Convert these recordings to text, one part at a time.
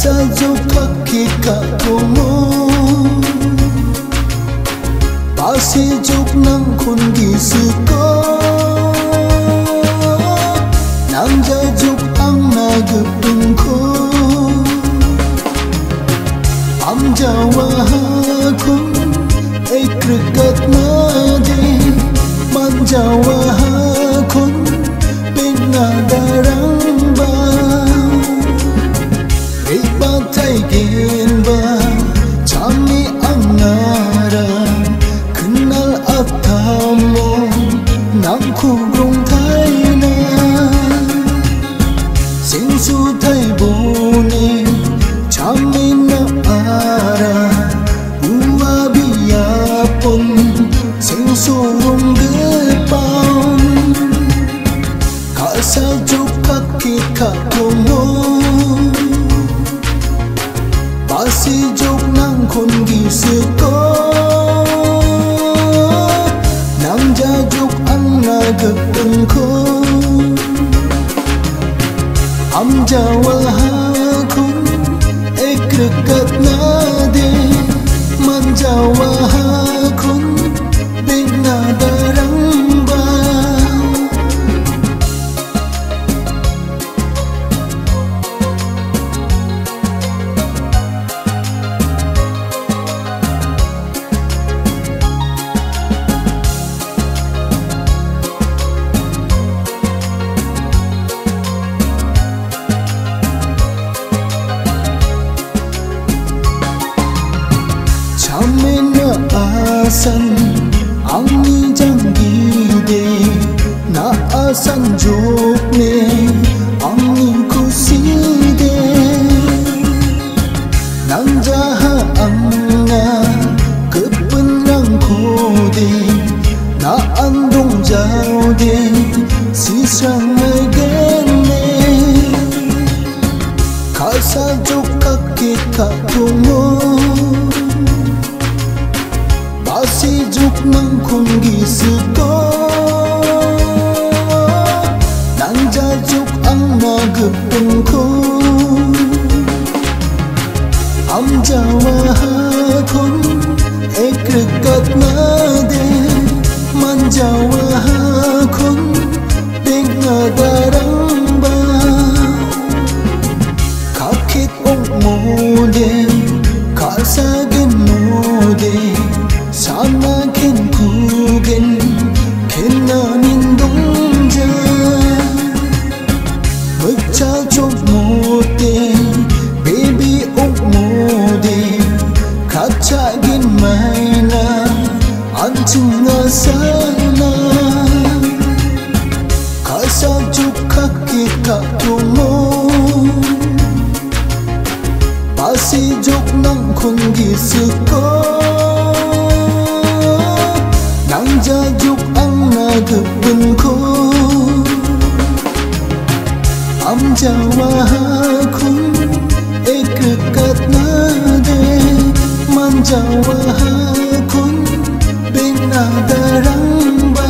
sajuk kaki katongo pasi juk nang kundi suko nang jajuk ang nagupungko am jawa kun ekrekat nade man jawa kun pinadarang ba Ibatai genba chami angara kenal atamo nang kugrung thaina singsu thai boni chami na ara uwa biya pon singsu rung gepang kasa juk kaki katongo pasi juk nang kundi suko nang jajuk ang nagapungko am jawal hakun ekrekat nade man jawa hakun pinadarang ba Chamena asan angni janggide na asan jokne angni kuside nang jaha angna kepenrang kode na andong jaude sisang megene kasa jok kaki katongo pasi juk nang kundi suko nang jajuk ang nagapungko am jawa hakun ekrekat nade man jawa hakun pinadarang ba kakit ong mode kasagin mode sana ken kugen ken nanin dongja bcha chok mote baby ok mode kacha gin maina anchunga sana kasa juk kaki katongo pasi juk nang kundi suko nang jajuk ang nagapungko am jawa hakun ekrekat nade man jawa hakun pinadarang ba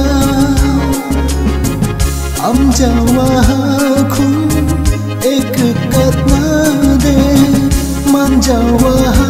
am jawa hakun ekrekat nade man jawa